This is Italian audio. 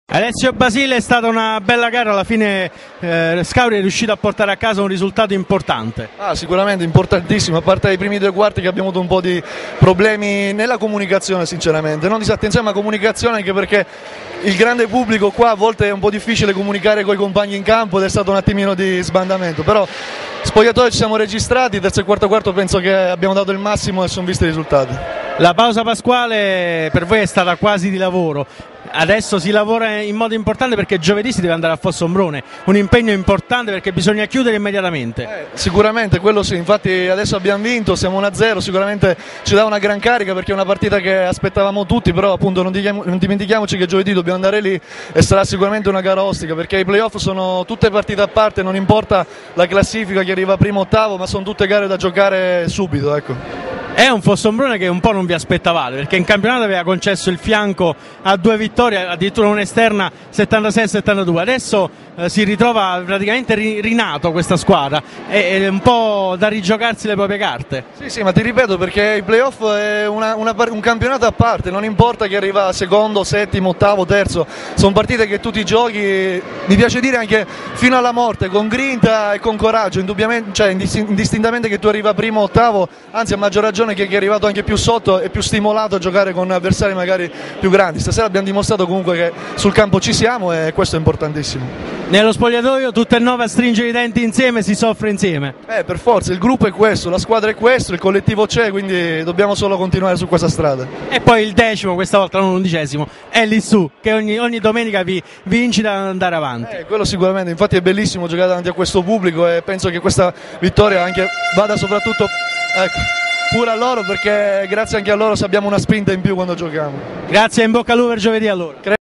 Alessio Basile, è stata una bella gara, alla fine Scauri è riuscito a portare a casa un risultato importante. Sicuramente importantissimo, a parte i primi due quarti che abbiamo avuto un po' di problemi nella comunicazione, sinceramente, non disattenzione ma comunicazione, anche perché il grande pubblico qua a volte è un po' difficile comunicare con i compagni in campo ed è stato un attimino di sbandamento, però spogliatoio ci siamo registrati, terzo e quarto quarto penso che abbiamo dato il massimo e sono visti i risultati. La pausa pasquale per voi è stata quasi di lavoro, adesso si lavora in modo importante perché giovedì si deve andare a Fossombrone, un impegno importante perché bisogna chiudere immediatamente. Sicuramente, quello sì, infatti adesso abbiamo vinto, siamo 1-0, sicuramente ci dà una gran carica perché è una partita che aspettavamo tutti, però appunto non dimentichiamoci che giovedì dobbiamo andare lì e sarà sicuramente una gara ostica perché i playoff sono tutte partite a parte, non importa la classifica che arriva primo o ottavo, ma sono tutte gare da giocare subito, ecco. È un Fossombrone che un po' non vi aspettavate, perché in campionato aveva concesso il fianco a 2 vittorie, addirittura un'esterna 76-72, adesso si ritrova praticamente rinato questa squadra, è un po' da rigiocarsi le proprie carte. Sì, ma ti ripeto, perché i playoff è un campionato a parte, non importa che arriva secondo, settimo, ottavo, terzo, sono partite che tu ti giochi, mi piace dire anche fino alla morte, con grinta e con coraggio, indubbiamente, cioè indistintamente che tu arriva primo o ottavo, anzi a maggior ragione che chi è arrivato anche più sotto è più stimolato a giocare con avversari magari più grandi. Stasera abbiamo dimostrato comunque che sul campo ci siamo e questo è importantissimo. Nello spogliatoio tutte e 9 a stringere i denti insieme, si soffre insieme. Per forza, il gruppo è questo, la squadra è questo, il collettivo c'è, quindi dobbiamo solo continuare su questa strada. E poi il decimo, questa volta non l'11°, è lì su, che ogni domenica vi incita ad andare avanti. Quello sicuramente, infatti è bellissimo giocare davanti a questo pubblico e penso che questa vittoria anche vada soprattutto pure a loro, perché grazie anche a loro abbiamo una spinta in più quando giochiamo. Grazie, in bocca al lupo per giovedì allora.